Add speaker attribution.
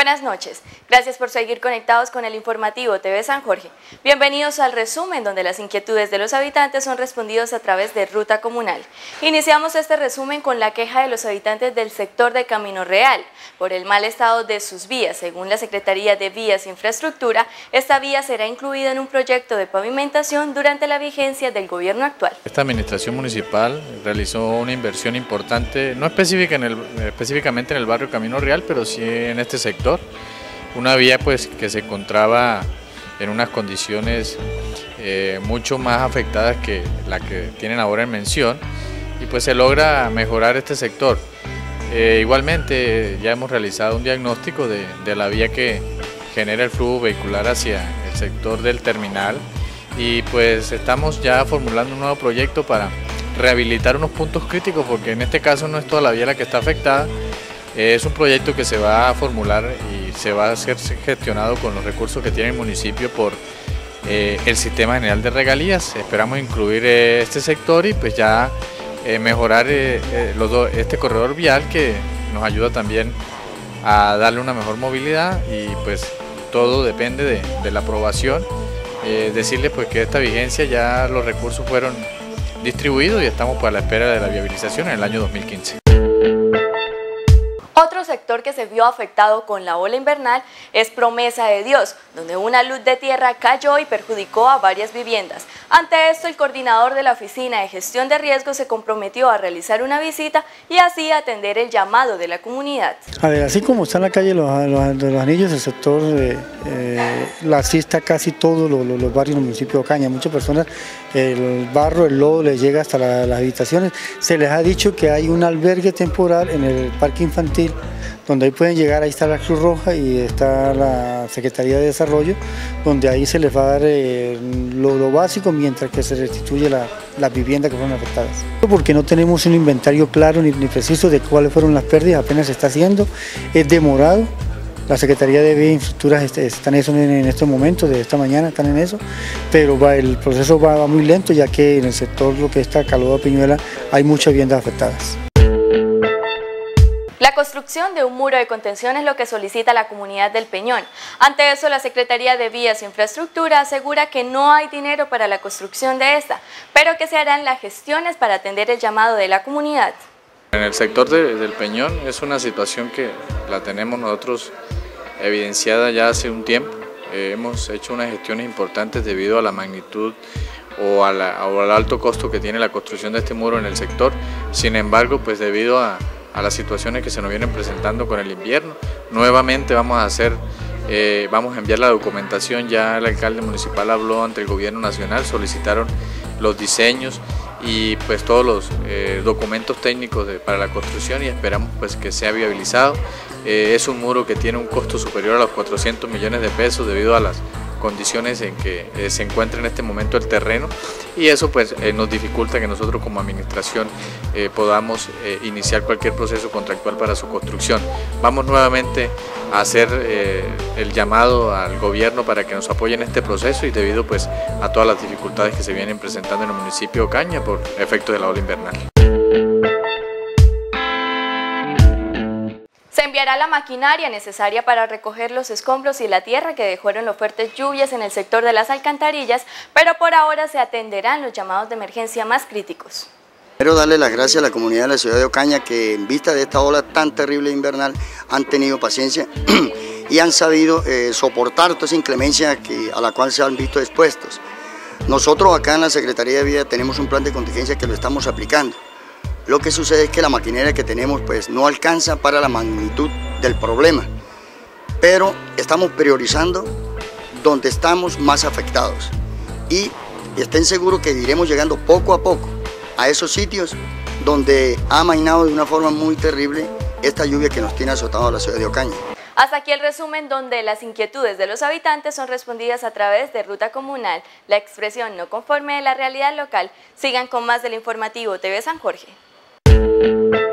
Speaker 1: Buenas noches, gracias por seguir conectados con el informativo TV San Jorge. Bienvenidos al resumen donde las inquietudes de los habitantes son respondidos a través de Ruta Comunal. Iniciamos este resumen con la queja de los habitantes del sector de Camino Real por el mal estado de sus vías. Según la Secretaría de Vías e Infraestructura, esta vía será incluida en un proyecto de pavimentación durante la vigencia del gobierno actual.
Speaker 2: Esta administración municipal realizó una inversión importante, no específicamente en el barrio Camino Real, pero sí en este sector. Una vía pues que se encontraba en unas condiciones mucho más afectadas que la que tienen ahora en mención, y pues se logra mejorar este sector. Igualmente ya hemos realizado un diagnóstico de la vía que genera el flujo vehicular hacia el sector del terminal, y pues estamos ya formulando un nuevo proyecto para rehabilitar unos puntos críticos, porque en este caso no es toda la vía la que está afectada. Es un proyecto que se va a formular y se va a ser gestionado con los recursos que tiene el municipio por el Sistema General de Regalías. Esperamos incluir este sector y pues ya mejorar este corredor vial, que nos ayuda también a darle una mejor movilidad, y pues todo depende de la aprobación. Decirle pues que esta vigencia ya los recursos fueron distribuidos y estamos para la espera de la viabilización en el año 2015.
Speaker 1: Otro sector que se vio afectado con la ola invernal es Promesa de Dios, donde una luz de tierra cayó y perjudicó a varias viviendas. Ante esto, el coordinador de la Oficina de Gestión de Riesgos se comprometió a realizar una visita y así atender el llamado de la comunidad.
Speaker 3: A ver, así como está en la calle los Anillos, el sector la asista casi todos los barrios del municipio de Ocaña. Muchas personas, el barro, el lodo les llega hasta las habitaciones. Se les ha dicho que hay un albergue temporal en el parque infantil, donde ahí pueden llegar. Ahí está la Cruz Roja y está la Secretaría de Desarrollo, donde ahí se les va a dar lo básico mientras que se restituye las viviendas que fueron afectadas. Porque no tenemos un inventario claro ni preciso de cuáles fueron las pérdidas, apenas se está haciendo, es demorado. La Secretaría de Vías e Infraestructura está en eso en estos momentos, de esta mañana están en eso, pero el proceso va muy lento, ya que en el sector, lo que está Caloa Peñuela, hay muchas viviendas afectadas.
Speaker 1: La construcción de un muro de contención es lo que solicita la comunidad del Peñón. Ante eso, la Secretaría de Vías e Infraestructura asegura que no hay dinero para la construcción de esta, pero que se harán las gestiones para atender el llamado de la comunidad.
Speaker 2: En el sector del Peñón es una situación que la tenemos nosotros evidenciada ya hace un tiempo. Hemos hecho unas gestiones importantes debido a la magnitud o al alto costo que tiene la construcción de este muro en el sector. Sin embargo, pues debido a las situaciones que se nos vienen presentando con el invierno, nuevamente vamos a enviar la documentación. Ya el alcalde municipal habló ante el gobierno nacional, solicitaron los diseños y pues todos los documentos técnicos para la construcción, y esperamos pues que sea viabilizado. Es un muro que tiene un costo superior a los 400 millones de pesos debido a las condiciones en que se encuentra en este momento el terreno, y eso pues nos dificulta que nosotros como administración podamos iniciar cualquier proceso contractual para su construcción. Vamos nuevamente a hacer el llamado al gobierno para que nos apoye en este proceso, y debido pues a todas las dificultades que se vienen presentando en el municipio de Ocaña por efecto de la ola invernal.
Speaker 1: Se enviará la maquinaria necesaria para recoger los escombros y la tierra que dejaron las fuertes lluvias en el sector de las alcantarillas, pero por ahora se atenderán los llamados de emergencia más críticos.
Speaker 4: Quiero darle las gracias a la comunidad de la ciudad de Ocaña, que en vista de esta ola tan terrible invernal han tenido paciencia y han sabido soportar toda esa inclemencia a la cual se han visto expuestos. Nosotros acá en la Secretaría de Vías tenemos un plan de contingencia que lo estamos aplicando. Lo que sucede es que la maquinaria que tenemos pues no alcanza para la magnitud del problema, pero estamos priorizando donde estamos más afectados, y estén seguros que iremos llegando poco a poco a esos sitios donde ha amainado de una forma muy terrible esta lluvia que nos tiene azotado a la ciudad de Ocaña.
Speaker 1: Hasta aquí el resumen, donde las inquietudes de los habitantes son respondidas a través de Ruta Comunal, la expresión no conforme de la realidad local. Sigan con más del informativo TV San Jorge.